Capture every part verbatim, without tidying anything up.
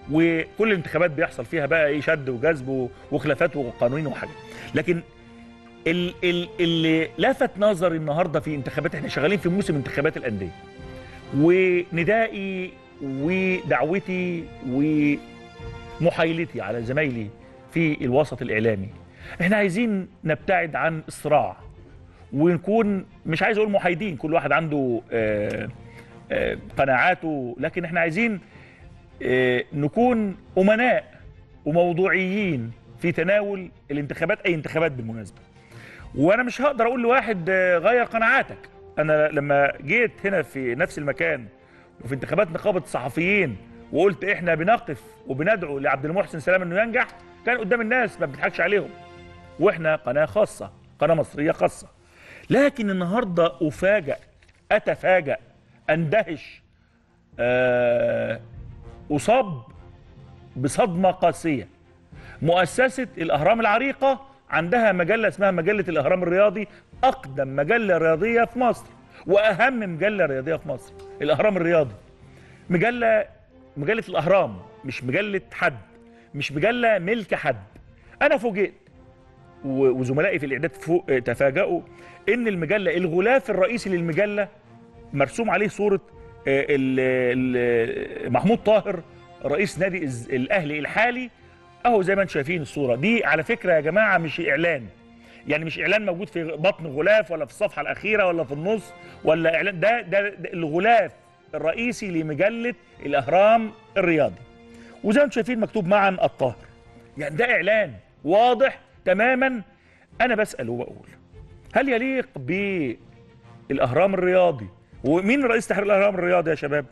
وكل الانتخابات بيحصل فيها بقى ايه شد وجذب وخلافات وقانونين وحاجات. لكن ال- ال- اللي لفت نظري النهارده في انتخابات، احنا شغالين في موسم انتخابات الانديه، وندائي ودعوتي ومحايلتي على زمايلي في الوسط الاعلامي، احنا عايزين نبتعد عن الصراع ونكون، مش عايز اقول محايدين، كل واحد عنده آه، آه، قناعاته، لكن احنا عايزين آه، نكون امناء وموضوعيين في تناول الانتخابات، اي انتخابات بالمناسبه. وانا مش هقدر اقول لواحد آه، غير قناعاتك. انا لما جيت هنا في نفس المكان وفي انتخابات نقابه الصحفيين وقلت احنا بنقف وبندعو لعبد المحسن سلام انه ينجح، كان قدام الناس ما بنضحكش عليهم، واحنا قناه خاصه، قناه مصريه خاصه. لكن النهارده افاجئ، اتفاجئ، اندهش، آه، اصاب بصدمه قاسيه. مؤسسه الاهرام العريقه عندها مجله اسمها مجله الاهرام الرياضي، اقدم مجله رياضيه في مصر واهم مجله رياضيه في مصر، الاهرام الرياضي. مجله مجله الاهرام، مش مجله حد، مش مجله ملك حد. انا فوجئت وزملائي في الاعداد فوق تفاجئوا ان المجله، الغلاف الرئيسي للمجله مرسوم عليه صوره آه، ال- ال- محمود طاهر رئيس نادي الز- الاهلي الحالي. اهو زي ما انتم شايفين الصوره دي، على فكره يا جماعه مش اعلان، يعني مش اعلان موجود في بطن غلاف ولا في الصفحه الاخيره ولا في النص ولا اعلان، ده ده, ده الغلاف الرئيسي لمجله الاهرام الرياضي. وزي ما انتم شايفين مكتوب معا الطاهر، يعني ده اعلان واضح تماما. انا بسال وبقول، هل يليق بالاهرام الرياضي؟ ومين رئيس تحرير الاهرام الرياضي يا شباب؟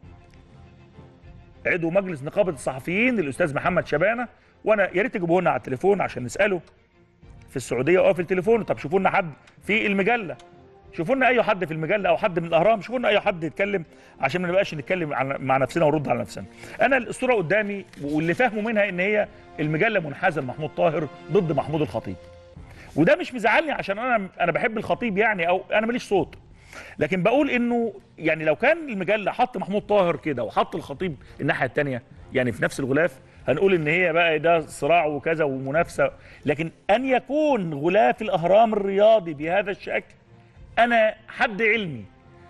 عضو مجلس نقابه الصحفيين الاستاذ محمد شبانه. وانا يا ريت تجيبوه لنا على التليفون عشان نساله في السعوديه او في التليفون. طب شوفوا لنا حد في المجله، شوفوا لنا اي حد في المجله او حد من الاهرام، شوفوا لنا اي حد يتكلم عشان ما نبقاش نتكلم عن مع نفسنا ونرد على نفسنا. انا الصوره قدامي واللي فاهمه منها ان هي المجله منحازه لمحمود طاهر ضد محمود الخطيب، وده مش مزعلني عشان انا انا بحب الخطيب يعني، او انا ماليش صوت، لكن بقول انه يعني لو كان المجله حط محمود طاهر كده وحط الخطيب الناحيه الثانيه يعني في نفس الغلاف، هنقول ان هي بقى ده صراع وكذا ومنافسه. لكن ان يكون غلاف الاهرام الرياضي بهذا الشكل، انا حد علمي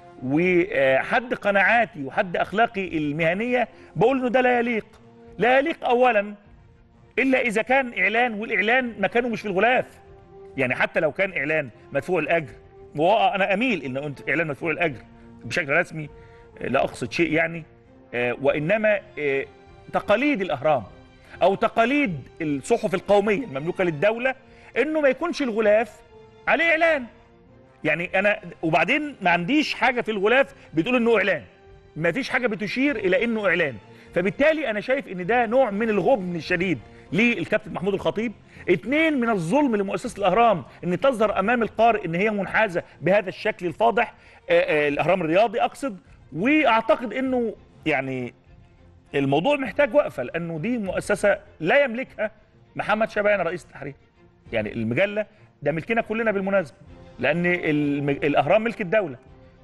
وحد قناعاتي وحد اخلاقي المهنيه بقول انه ده لا يليق. لا يليق اولا الا اذا كان اعلان، والاعلان مكانه مش في الغلاف. يعني حتى لو كان اعلان مدفوع الاجر، وانا اميل ان انت اعلان مدفوع الاجر بشكل رسمي، لا اقصد شيء يعني، وانما تقاليد الاهرام او تقاليد الصحف القوميه المملوكه للدوله انه ما يكونش الغلاف عليه اعلان. يعني انا وبعدين ما عنديش حاجه في الغلاف بتقول انه اعلان، ما فيش حاجه بتشير الى انه اعلان. فبالتالي انا شايف ان ده نوع من الغبن الشديد للكابتن محمود الخطيب. اتنين، من الظلم لمؤسسه الاهرام ان تظهر امام القارئ ان هي منحازه بهذا الشكل الفاضح، آآ آآ الاهرام الرياضي اقصد. واعتقد انه يعني الموضوع محتاج وقفه، لانه دي مؤسسه لا يملكها محمد شبانه رئيس التحرير. يعني المجله ده ملكنا كلنا بالمناسبه، لان الاهرام ملك الدوله.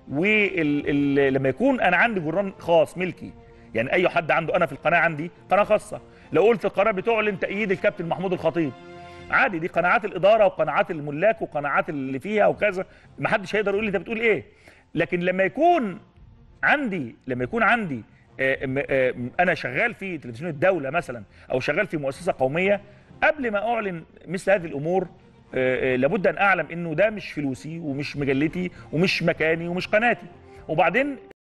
ولما يكون انا عندي جرنان خاص ملكي، يعني اي حد عنده، انا في القناه عندي قناه خاصه، لو قلت القناه بتعلن تأييد الكابتن محمود الخطيب، عادي، دي قناعات الاداره وقناعات الملاك وقناعات اللي فيها وكذا، ما حدش هيقدر يقول لي انت بتقول ايه. لكن لما يكون عندي لما يكون عندي آه آه انا شغال في تلفزيون الدوله مثلا او شغال في مؤسسه قوميه، قبل ما اعلن مثل هذه الامور آه آه لابد ان اعلم انه ده مش فلوسي ومش مجلتي ومش مكاني ومش قناتي. وبعدين